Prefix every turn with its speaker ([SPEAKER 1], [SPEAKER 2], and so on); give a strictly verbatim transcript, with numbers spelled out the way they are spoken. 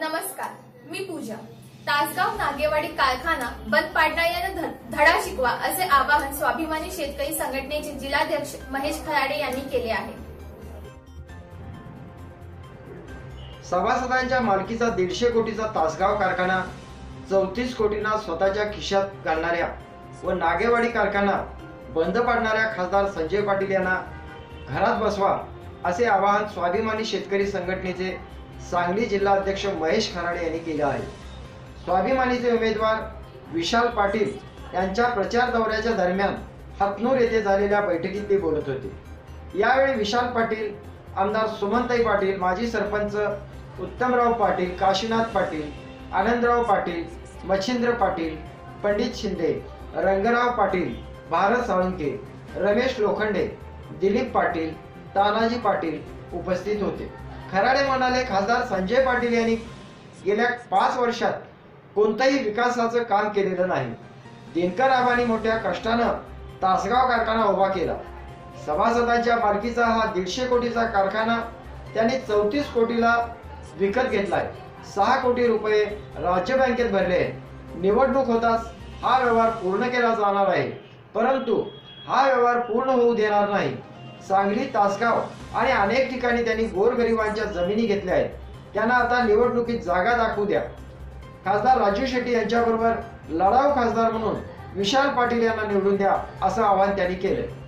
[SPEAKER 1] नमस्कार, मी पूजा। तासगाव नागेवाडी कारखाना बंद पाडणाऱ्यांना धडा शिकवा असे आवाहन स्वाभिमानी शेतकरी संघटनेचे जिल्हाध्यक्ष महेश खराडे यांनी केले आहे।
[SPEAKER 2] सभासदांच्या मालकीचा दीडशे कोटीचा तासगाव कारखाना चौतीस कोटींना स्वतःच्या खिशात घालणाऱ्या व नागेवाडी कारखाना बंद पाडणाऱ्या खासदार संजय पाटील यांना घरात बसवा असे आवाहन स्वाभिमानी शेतकरी संघटनेचे सांगली जिल्हाध्यक्ष महेश खराडे यांनी केले आहे। स्वाभिमानीचे उमेदवार विशाल पाटील यांच्या प्रचार दौऱ्याच्या दरम्यान हातनूर येथे झालेल्या बैठकीत ते बोलत होते। यावेळी विशाल पाटील, आमदार सुमनताई पाटील, माजी सरपंच उत्तमराव पाटील, काशीनाथ पाटील, आनंदराव पाटील, मच्छिंद्र पाटील, पंडित शिंदे, रंगराव पाटील, भारत साळुंके, रमेश लोखंडे, दिलीप पाटील, तानाजी पाटील उपस्थित होते। खराडे म्हणाले, खासदार संजय पाटील यांनी गेल्या पाच वर्षात कोणत्याही विकासाचं काम केलेलं नाही। दिनकर आबांनी मोठ्या कष्टानं तासगाव कारखाना उभा केला। सभासदांच्या मालकीचा हा दीडशे कोटीचा कारखाना त्यांनी चौतीस कोटीला विकत घेतलाय। सहा कोटी रुपये राज्य बँकेत भरले आहेत। निवडणूक होताच हा व्यवहार पूर्ण केला जाणार आहे, परंतु हा व्यवहार पूर्ण होऊ देणार नाही। सांगली, तासगाव आणि अनेक ठिकाणी त्यांनी गोरगरिबांच्या जमिनी घेतल्या आहेत। त्यांना आता निवडणुकीत जागा दाखवू द्या। खासदार राजू शेट्टी यांच्याबरोबर लढाऊ खासदार म्हणून विशाल पाटील यांना निवडून द्या असं आवाहन त्यांनी केलं।